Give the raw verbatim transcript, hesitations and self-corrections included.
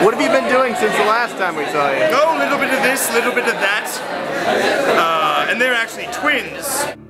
What have you been doing since the last time we saw you? Oh, a little bit of this, a little bit of that. Uh, and they're actually twins.